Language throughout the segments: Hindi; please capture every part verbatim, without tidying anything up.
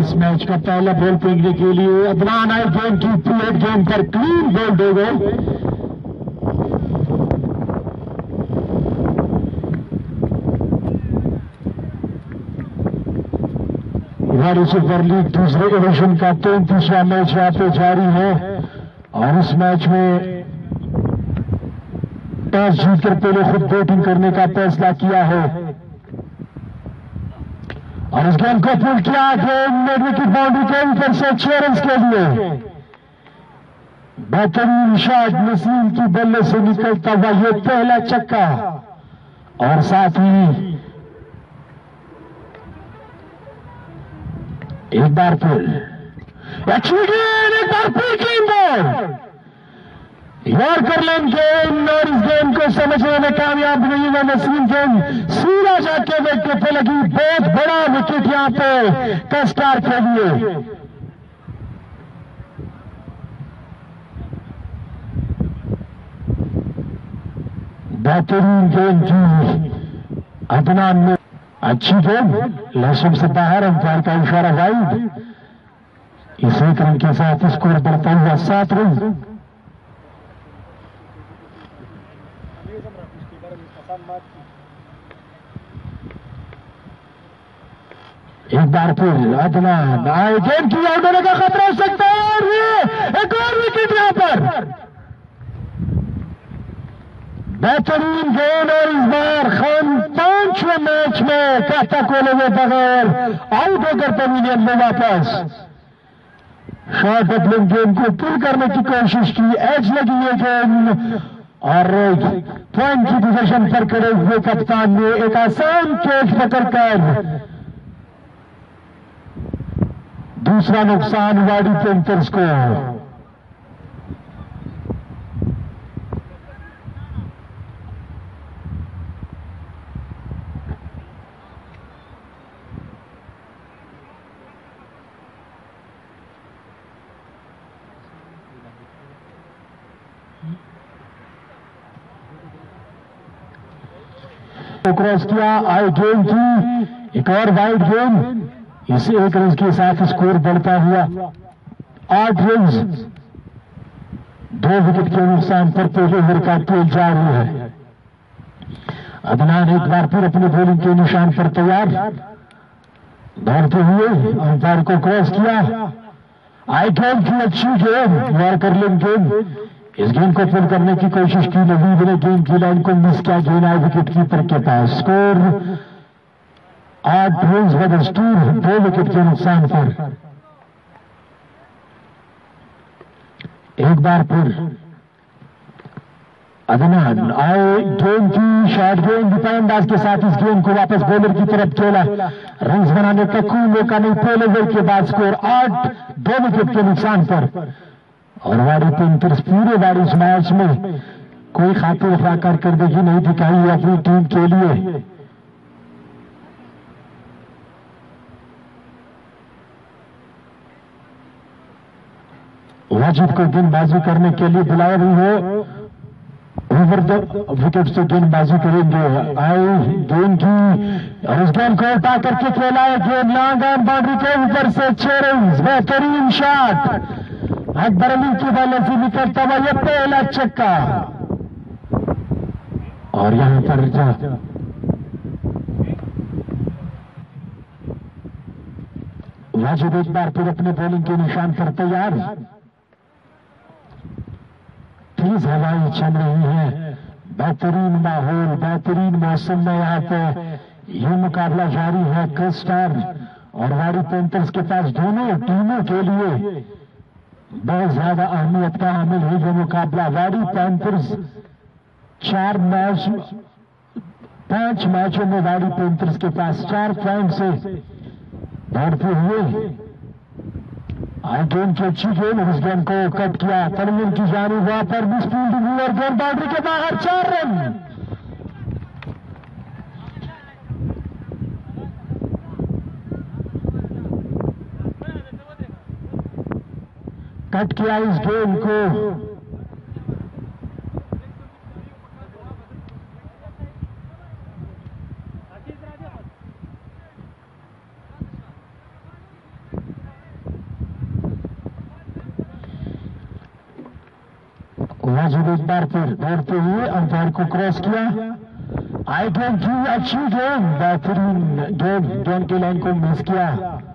इस मैच का पहला बॉल फेंकने के लिए अदनान आए गेम की पीरियड गेम पर क्लीन बॉल दे गए। वारी सुपर लीग दूसरे डिवीजन का तैंतीसवां मैच यहाँ पे जारी है और इस मैच में टॉस जीतकर पहले खुद बैटिंग करने का फैसला किया है और इस गेंद को पुल किया। गेंद विकेट बाउंड्री के ऊपर से छह रन के लिए बेहतरीन शॉट नसीम की बल्ले से निकलता हुआ ये पहला छक्का और साथ ही एक बार फिर एक बार फिर क्लीन बॉल यॉर्कर लेन गेंद और इस गेंद को समझने में कामयाब नहीं हुआ नसीम। गेंद सीधा जाके विकेट पे लगी। बहुत बड़ा विकेट यहां पे कस्टार के लिए। बेहतरीन गेंद की अदनान में अच्छी गेंद लहसुन से बाहर अंपायर का इशारा वाइड। इस एक रन के साथ स्कोर बढ़ता हुआ सात रन। एक बार फिर अदनान आए गेंद की आउट होने का खतरा हो सकता है और ये एक और विकेट यहां पर। बेहतरीन गेंद और इस बार खान पांचवें मैच में खाता खोले हुए बगैर आउट होकर पवेलियन में वापस। शॉर्ट अपलिंग गेंद को पुल करने की कोशिश की, एज लगी है गेंद और पॉइंट की पोजीशन पर खड़े हुए कप्तान ने एक आसान कैच पकड़कर दूसरा नुकसान वाड़ी पेंटर्स को। क्रॉस किया, आई गेंद की एक और वाइड गेंद। इस एक रन के साथ स्कोर बढ़ता हुआ आठ रन। दो विकेट के नुकसान पर पहले ओवर का खेल जारी है। अदनान एक बार फिर अपने बॉलिंग के निशान पर तैयार दौड़ते हुए अंपायर को क्रॉस किया। आई गेंद की अच्छी गेंद यॉर्कर लेन गेंद। इस गेंद को पुल करने की कोशिश की, नवीद ने गेंद की लाइन को मिस किया। गेंद आई विकेट कीपर के पास। स्कोर आठ रन बदस्तूर, दो विकेट के नुकसान पर। एक बार फिर अदनान आए गेंद की शॉर्ट गेंद अंदाज के साथ इस गेंद को वापस बॉलर की तरफ खेला। रन बनाने का कोई मौका नहीं। पहले ओवर के बाद स्कोर आठ, दो विकेट के नुकसान पर। और वाड़ी पेंटर्स पूरे वाड़ी इस मैच में कोई खातिर वफा कारकर्दगी नहीं दिखाई अपनी टीम के लिए। वाजिद को गेंदबाजी करने के लिए बुलाया भी हो। ओवर द विकेट से गेंदबाजी करेंगे। आई गेंद की और उस गेंद को उठा करके खेला है। गेंद लॉन्ग ऑन बाउंड्री के ऊपर से छह रन। बेहतरीन शॉट अकबर अली की बल्ले से निकलता हुआ यह पहला छक्का। और यहां पर जा वाजिद एक बार फिर अपने बॉलिंग के निशान पर तैयार। तेज हवाएं चल रही है, बेहतरीन माहौल, बेहतरीन मौसम में यहाँ पे यह मुकाबला जारी है। कस्टार और वाड़ी पेंटर्स के पास दोनों टीमों के लिए बहुत ज्यादा अहमियत का हामिल है ये मुकाबला। वाड़ी पैंथर्स चार मैच पांच मैचों में वाड़ी पैंथर्स के पास चार पॉइंट से दौड़ते हुए आई गेंद की अच्छी गेंद। इस गेंद को कट किया तरमीम की जानी वहां पर मिसफील्डिंग हुई और गेंद बाउंड्री के बाहर। चार रन। कट किया इस गेंद को। माजिद एक बार फिर दौड़ते हुए अंपायर को क्रॉस किया। आई गेंद की अच्छी गेंद, बेहतरीन गेंद, गेंद की लाइन को मिस किया।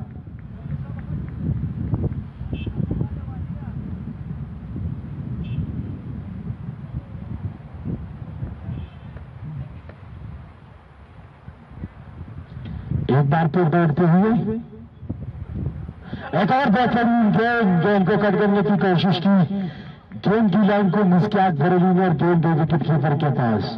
एक बार फिर दौड़ते हुए एक और बेहतरीन गेंद, गेंद को कट करने की कोशिश की, गेंद की लाइन को मिस किया बरेली ने और गेंद दो विकेट कीपर के पास।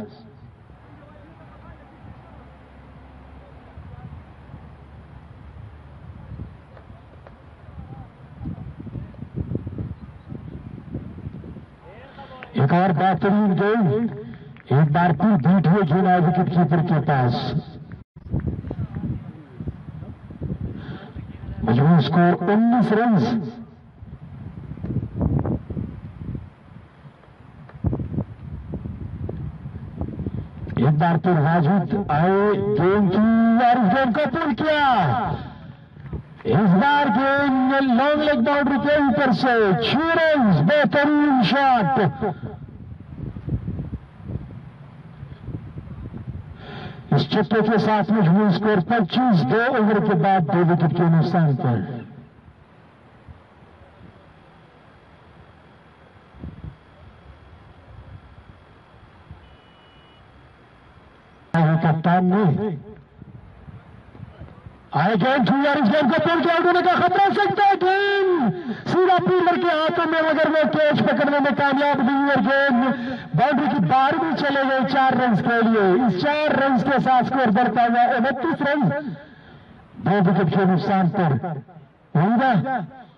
एक और बेहतरीन गेंद, एक बार फिर बीट हुए गेंद आए विकेट कीपर के पास। मजबूत स्कोर उन्नीस रन। एक बार फिर वाजिद आए गेंद की और गेंद को पुल किया। इस बार गेंद लॉन्ग लेग बाउंड्री के ऊपर से छह रन, बेहतरीन शॉट। इस छक्के के साथ मजबूत स्कोर पच्चीस, दो ओवर के बाद दो विकेट के नुकसान पर। कप्तान ने आए गेंद छू और इस गेंद को पुल के आउट होने का खतरा सकता है। गेंद सीधा फील्डर के हाथों में, मगर वो कैच पकड़ने में कामयाब नहीं और गेंद बाउंड्री की बाहर भी चले गए चार रन के लिए। इस चार रन के साथ स्कोर बढ़ता हुआ उनतीस रन, दो विकेट के नुकसान पर। होगा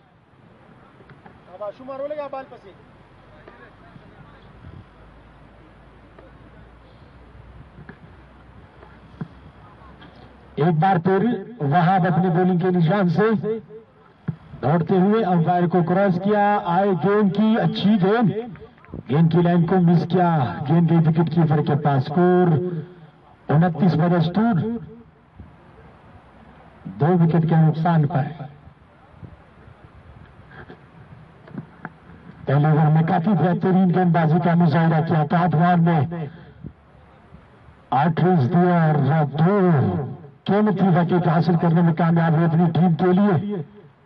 एक बार फिर वहाब अपनी बॉलिंग के निशान से दौड़ते हुए अंपायर को क्रॉस किया। आए गेंद की अच्छी गेंद, गेंद की लाइन को मिस किया, गेंद गई विकेट कीपर के पास। स्कोर उनतीस बदस्तूर, दो विकेट के नुकसान पर। पहले ओवर में काफी बेहतरीन गेंदबाजी का मुजाहिरा किया था अफगान ने, आठ रन दिए और दो कीमती विकेट हासिल करने में कामयाब हुई अपनी टीम के लिए।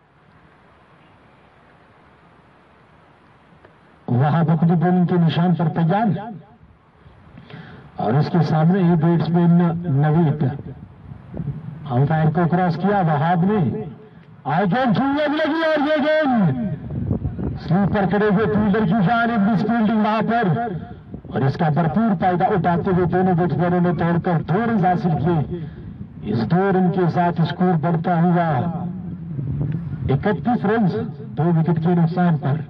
वहां अपनी बॉलिंग के निशान पर तैयार और उसके सामने ही बैट्समैन नवीद। अंपायर को क्रॉस किया वहाब ने। आई गेंद छूने लगी और ये गेंद स्लीप पर खड़े हुए फील्डर की जानिब मिस फील्डिंग वहां पर और इसका भरपूर फायदा उठाते हुए दोनों बैट्समैनों ने तोड़कर दो रन हासिल किए। इस दो रन के साथ स्कोर बढ़ता हुआ इकतीस रन, दो विकेट के नुकसान पर।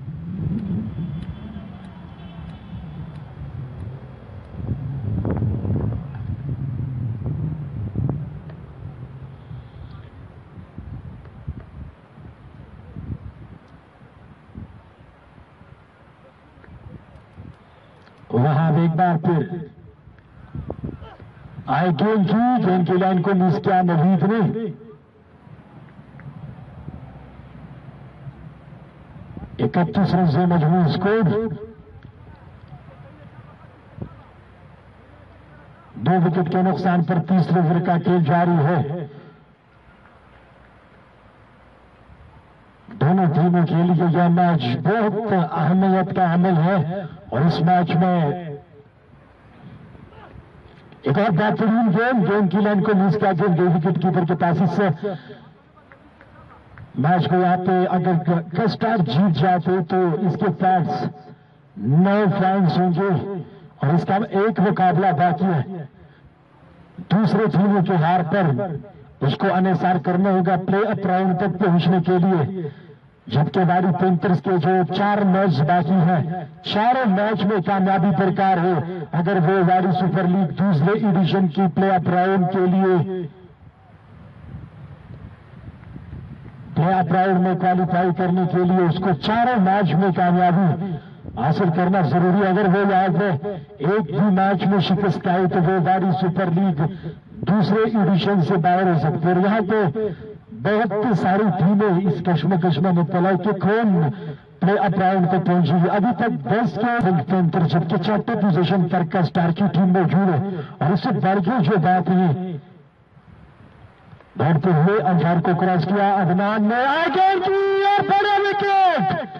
वहां एक बार फिर आए गेंद की, गेंद की लाइन को मिस किया नवीद ने। इकतीस रन से मजबूत स्कोर, दो विकेट के नुकसान पर तीसरे ओवर का खेल जारी है। दोनों टीमों के लिए यह मैच बहुत अहमियत का अमल है और इस मैच में एक और बेहतरीन गेंद, गेंद की लाइन को मिस किया, गेंद दो विकेट कीपर के पास। इससे मैच को यहाँ पे अगर कस्टार जीत जाते तो इसके फैंस नौ फैंस होंगे और इसका एक मुकाबला बाकी है। दूसरे टीमों के हार पर उसको अनुसार करना होगा प्ले अप राउंड तक पहुंचने के लिए, जबकि वारी पेंथर्स के जो चार मैच बाकी हैं, चारों मैच में कामयाबी दरकार हो अगर वो वारी सुपर लीग दूसरे एडिशन की प्ले अप राउंड के लिए प्ले अप राउंड में क्वालिफाई करने के लिए उसको चारों मैच में कामयाबी हासिल करना जरूरी है। अगर वो याद है एक भी मैच में शिकस्त आए तो वो वारी सुपर लीग दूसरे एडिशन से बाहर हो सकते हैं। यहाँ पे बहुत सारी टीमें इस कश्मकश में मुब्तला कि कौन प्ले अप राउंड तक पहुंची है। अभी तक दस के अंतर जबकि चौथे पोजीशन पर का स्टार की टीम मौजूद है। और इससे बढ़ के जो बात है, दौड़ते हुए अंपायर को क्रॉस किया अदनान ने, आगे की और बड़ा विकेट।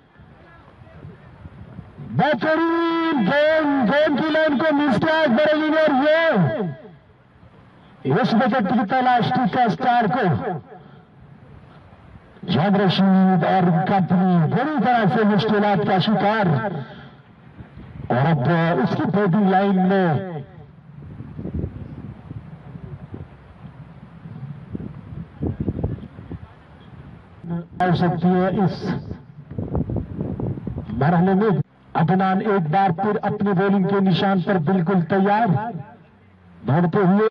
बेहतरीन गेंद, गेंद की लाइन को मिस किया बरेली ने। और ये इस विकेट की तलाश थी का स्टार को। जान रशीद और कंपनी बुरी तरह से मुश्किलात का शिकार। और अब उसकी बैटिंग लाइन में आ सकती है। इस मरहले में अदनान एक बार फिर अपनी बॉलिंग के निशान पर बिल्कुल तैयार, दौड़ते हुए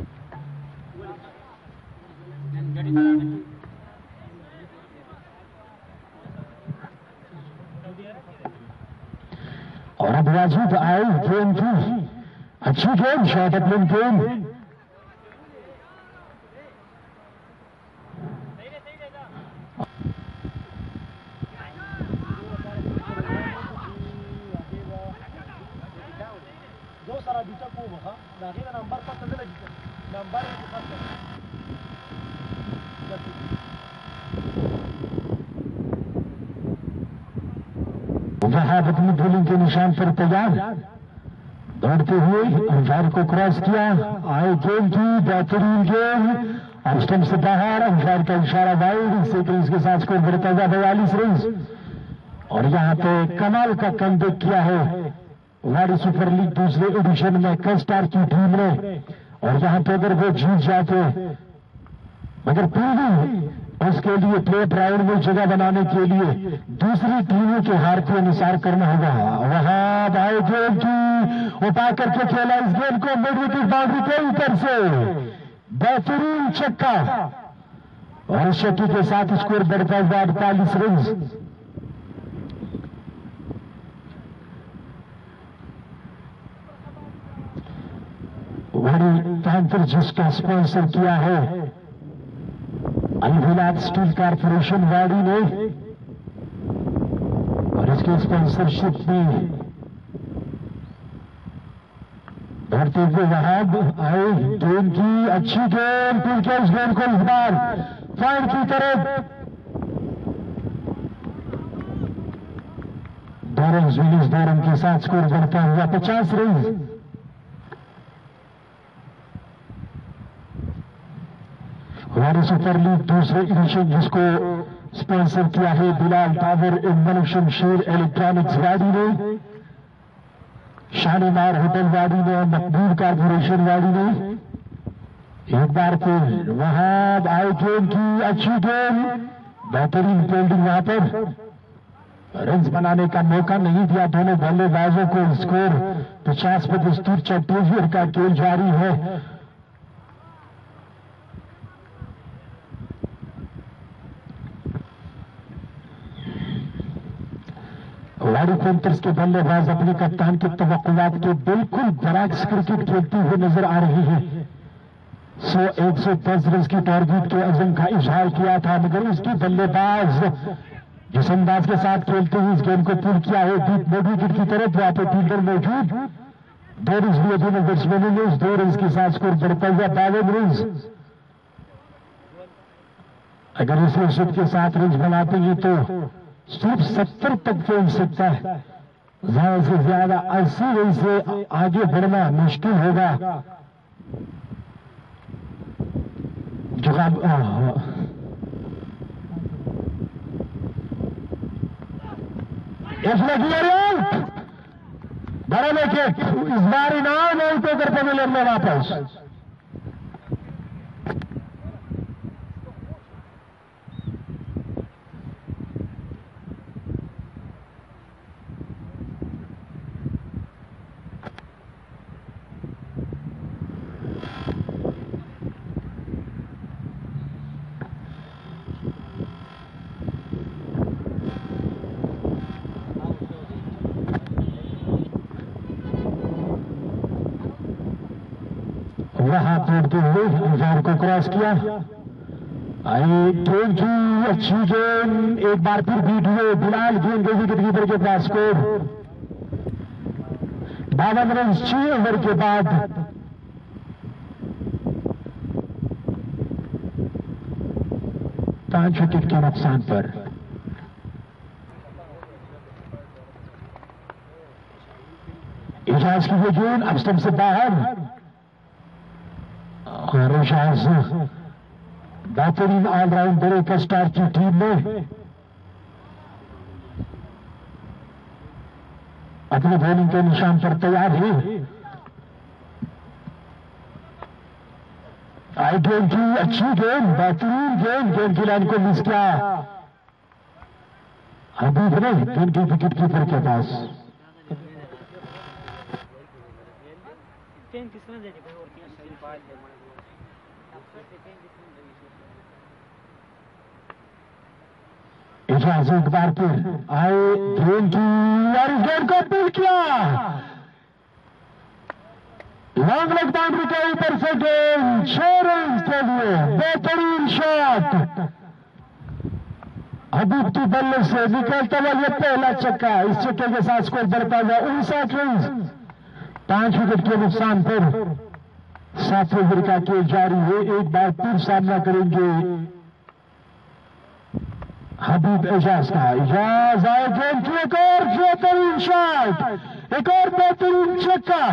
और अब वाजिब आए गेंद की अच्छी गेंद, शॉर्ट अपलिंग गेंद। वहाब अपनी बॉलिंग के निशान पर तैयार, दौड़ते हुए अंपायर को क्रॉस किया, आए गेंद की बेहतरीन गेंद और स्टंप से बाहर। अंपायर का इशारा वाइड, इससे क्रीज के साथ स्कोर बढ़ता हुआ बयालीस रन। और यहाँ पे कमाल का कमबैक किया है वारी सुपर लीग दूसरे एडिशन में कस्टार की टीम ने। और यहाँ पे अगर वो जीत जाते, मगर फिर भी उसके लिए प्ले राउंड में जगह बनाने के लिए दूसरी टीमों के हार के अनुसार करना होगा। वहां भाई गेंद की उठा करके खेला इस गेंद को मिड विकेट बाउंड्री के ऊपर से, बेहतरीन छक्का। और इस छक्के के साथ स्कोर बढ़ता हुआ अड़तालीस रन। वारी पैंथर जिसका स्पॉन्सर किया है अलविलाद स्टील कारपोरेशन वाड़ी ने, और इसके स्पॉन्सरशिप में बढ़ते हुए वहाब आए गेंद की अच्छी गेंद, फिर के इस गेंद को इस बार फाइड की तरफ। दो रन विनीस दो रन के साथ स्कोर बढ़ता हुआ पचास रन। वारी सुपर लीग दूसरे एडिशन जिसको स्पॉन्सर किया है Bilal tower and Shamsher electronics Wadi ने, शालीमार होटल वाड़ी ने, मकबूल कारपोरेशन वाड़ी ने। एक बार फिर वहां आए गेंद की अच्छी गेंद, बेहतरीन फील्डिंग, वहां पर रन बनाने का मौका नहीं दिया दोनों बल्लेबाजों को। स्कोर पचास पर दस्तूर छत्तीसगढ़ का खेल जारी है। वाड़ी पैंथर्स के बल्लेबाज अपने कप्तान की तवक्कुआत के बिल्कुल बरअक्स क्रिकेट खेलते हुए नजर आ रहे हैं। सौ एक सौ दस रन की टारगेट के अज़म का इजहार किया था, मगर उसके बल्लेबाज जिस अंदाज के साथ खेलते हुए इस गेंद को पुल किया है डीप मिड विकेट की तरफ, वहां पे फील्डर मौजूद। दो रन लिए दोनों बैट्समैनों ने, उस दो रन के साथ स्कोर बढ़ता हुआ बावन रन। अगर इस रिश्वत के साथ रन बनाते हैं तो सिर्फ सत्तर तक पहुंच सकता है, ज्यादा से ज्यादा अस्सी रन से आगे बढ़ना मुश्किल होगा। जवाब इसमें बड़ा विकेट, इस बार इनाम आउट होकर पवेलियन में वापस। वहां तोड़ते हुए अंपायर को क्रॉस किया, आई गेंद की अच्छी गेंद, एक बार फिर बीट हुए बिलाल, गेंद गई विकेट कीपर के पास। स्कोर बावन रन छह ओवर के बाद। पांच विकेट के नुकसान पर इजाज की वो गेंद अब स्टंप से बाहर, और इजाज बेहतरीन ऑलराउंडर एक स्टार की टीम में अपनी बॉलिंग के निशान पर तैयार है। आई गेंद की अच्छी गेंद, बेहतरीन गेंद, गेंद की लाइन को मिस किया हबीब ने, गेंद की विकेट कीपर के पास। इजाज एक बार फिर आए, गेंद की और इस गेंद को पुल किया, लॉन्ग लेग बाउंड्री के ऊपर से गेंद, छह रन के लिए बेहतरीन शॉट। हबीब की बल्ले से निकलता हुआ यह पहला चक्का, इस चक्के के साथ स्कोर बढ़ता हुआ उनसठ रन। पांच विकेट के नुकसान पर सातवें ओवर का खेल जारी है। एक बार फिर सामना करेंगे हबीब एजाज का। इजाज आए, गेंद की एक और बेहतरीन शॉट, एक और बेहतरीन छक्का।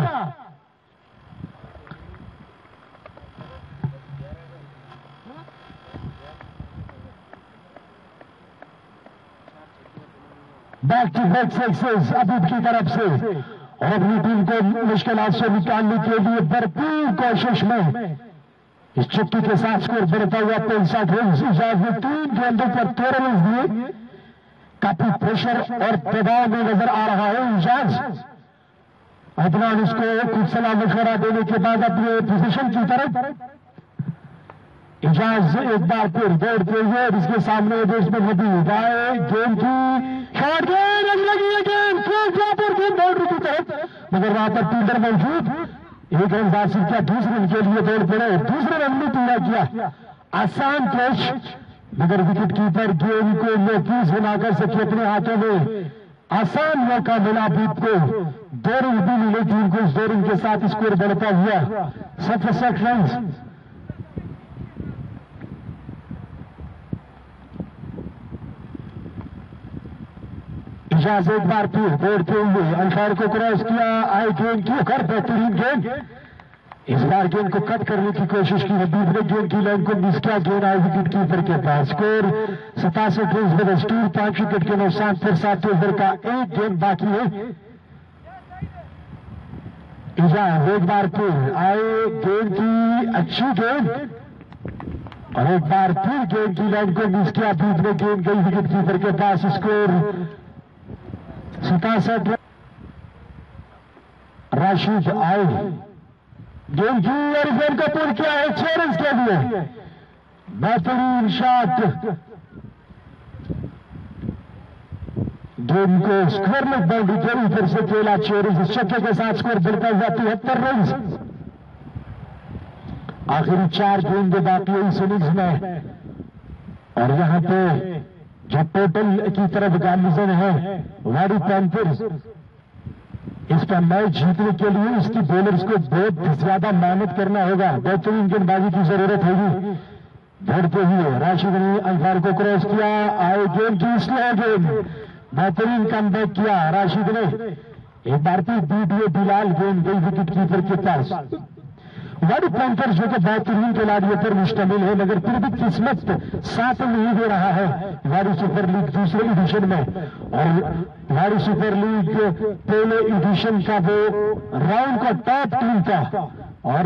Back to back success Habib की तरफ से, और अपनी टीम को मुश्किलात से निकालने के लिए भरपूर कोशिश में इस चक्की के साथ स्कोर बढ़ता हुआ पैंसठ रन। इजाज ने तीन गेंदों पर तेरह रन दिए, काफी प्रेशर और दबाव में नजर आ रहा है इजाज। अदनान उसको कुछ सलाह मशवरा देने के बाद अपने पोजीशन की तरफ इजाज एक बार फिर दौड़ते हुए, इसके सामने बेसमैन हबीब आए, गेंद की शॉट, गेंद लगी है, गेंद फिर गेंद बाउंड्री की तरफ, मगर वहां पर फील्डर मौजूद, एक रन हासिल किया, दूसरे रन के लिए दौड़ पड़े, दूसरे रन में पूरा किया, आसान कैच, मगर विकेट कीपर गेंद को महफूज बना कर सके अपने हाथों में। आसान मौका मिला हबीब को, दो रन भी मिले टीम को, इस दो रन के साथ स्कोर बढ़ता हुआ सतसठ रन। इजाज एक बार फिर दौड़ते हुए अंपायर को क्रॉस किया, आई गेंद की कर बेहतरीन गेंद, इस बार गेंद को कट करने की कोशिश की हबीब ने, गेंद की लाइन को मिस किया, गेंद आई विकेट कीपर के पास। स्कोर सतासठ रन बदस्टूर, पांच विकेट के नुकसान पर सातवें ओवर का एक गेंद बाकी है। इजाज एक बार फिर आए, गेंद की अच्छी गेंद, और एक बार फिर गेंद की लाइन को मिस किया हबीब ने, गेंद गई विकेट कीपर के पास। स्कोर सतासठ। राशिद आए, गेंद की और गेंद को पूर्ण किया है, छह रन के लिए बेहतरीन शॉट, गेंद को स्क्वायर लेग बाउंड्री के ऊपर से खेला, छह रन, इस छक्के के साथ स्कोर बढ़ता हुआ तिहत्तर रन। आखिरी चार गेंदें बाकी है इस इनिंग्स में, और यहां पे जो टोटल की तरफ गार्निजन है वारी पैंथर्स, इसका मैच जीतने के लिए इसकी बॉलर्स को बहुत ज्यादा मेहनत करना होगा, बेहतरीन गेंदबाजी की जरूरत होगी। दौड़ते हुए राशिद ने अंपायर को क्रॉस किया, आए गेंद की स्लो गेंद, बेहतरीन कमबैक किया राशिद ने, एक बार फिर बीटीए बिलाल, गेंद गई विकेट कीपर के पास। वारी पैंथर्स जो कि बेहतरीन खिलाड़ियों पर मुश्तमिल है, मगर फिर भी किस्मत साथ नहीं दे रहा है वारी सुपर लीग दूसरे एडिशन में, और वारी सुपर लीग पहले एडिशन का वो राउंड का टॉप टीम था, और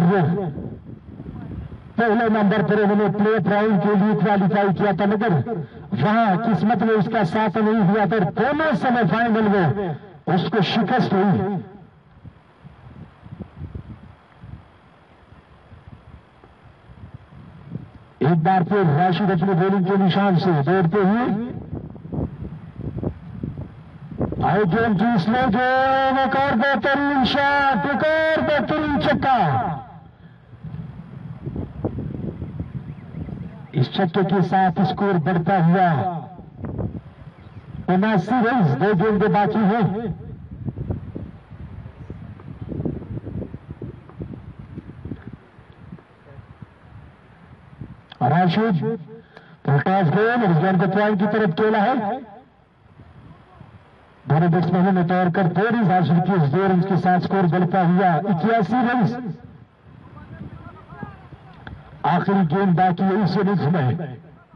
पहले नंबर पर उन्होंने प्ले ऑफ राउंड के लिए क्वालिफाई किया था, मगर वहां किस्मत ने उसका साथ नहीं दिया, तो दोनों सेमीफाइनल में उसको शिकस्त हुई। एक बार फिर राशिद अपने बॉलिंग के निशान से दौड़ते हुए आई, गेंद की स्लो गेंद, एक और बेहतरीन शॉट, एक और बेहतरीन छक्का। इस छक्के के साथ स्कोर बढ़ता हुआ उनासी रन, दो गेंदें बाकी हैं। राशिद टॉस गेंद इस गेंद को पॉइंट की तरफ खेला है। दोनों बैट्समैनों ने तोड़कर थोड़ी हासिल की, इस दो रन के साथ स्कोर बढ़ता हुआ इक्यासी रन। आखिरी गेंद बाकी है इस इनिंग्स में।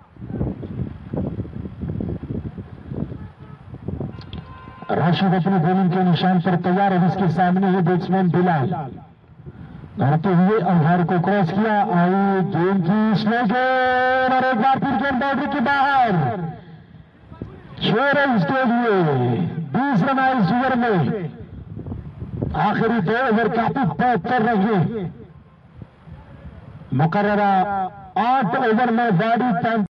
राशिद अपनी बॉलिंग के निशान पर तैयार है, इसके सामने है बैट्समैन बिलाल। दौड़ते हुए अंधार को क्रॉस किया, आई गेंद की स्लो गेंद और एक बार फिर गेंद बाउंड्री के बाहर। छह रन के लिए बीस रन आए इस ओवर में। आखिरी दो ओवर काफी बेहतर रहे। मुकर्ररा आठ ओवर में वारी